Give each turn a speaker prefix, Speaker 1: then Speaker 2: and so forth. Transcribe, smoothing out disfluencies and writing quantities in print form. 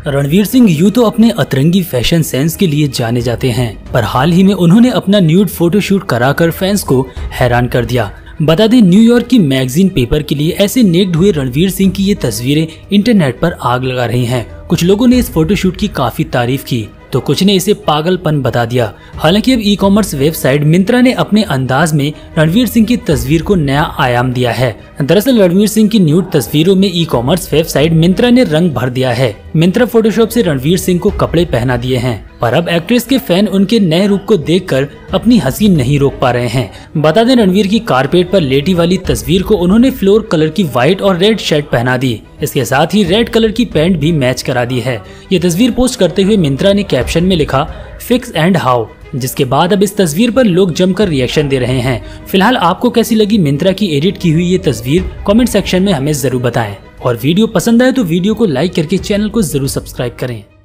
Speaker 1: रणवीर सिंह यूं तो अपने अतरंगी फैशन सेंस के लिए जाने जाते हैं, पर हाल ही में उन्होंने अपना न्यूड फोटोशूट कराकर फैंस को हैरान कर दिया। बता दें, न्यूयॉर्क की मैगजीन पेपर के लिए ऐसे नेक्ड हुए रणवीर सिंह की ये तस्वीरें इंटरनेट पर आग लगा रही हैं। कुछ लोगों ने इस फोटोशूट की काफी तारीफ की तो कुछ ने इसे पागलपन बता दिया। हालांकि अब ई-कॉमर्स वेबसाइट मिंत्रा ने अपने अंदाज में रणवीर सिंह की तस्वीर को नया आयाम दिया है। दरअसल रणवीर सिंह की न्यूड तस्वीरों में ई-कॉमर्स वेबसाइट मिंत्रा ने रंग भर दिया है। मिंत्रा फोटोशॉप से रणवीर सिंह को कपड़े पहना दिए हैं, पर अब एक्ट्रेस के फैन उनके नए रूप को देखकर अपनी हंसी नहीं रोक पा रहे हैं। बता दें, रणवीर की कारपेट पर लेटी वाली तस्वीर को उन्होंने फ्लोर कलर की व्हाइट और रेड शर्ट पहना दी। इसके साथ ही रेड कलर की पैंट भी मैच करा दी है। ये तस्वीर पोस्ट करते हुए मिंत्रा ने कैप्शन में लिखा फिक्स एंड हाउ, जिसके बाद अब इस तस्वीर पर लोग जमकर रिएक्शन दे रहे हैं। फिलहाल आपको कैसी लगी मिंत्रा की एडिट की हुई ये तस्वीर, कमेंट सेक्शन में हमें जरूर बताएं। और वीडियो पसंद आए तो वीडियो को लाइक करके चैनल को जरूर सब्सक्राइब करें।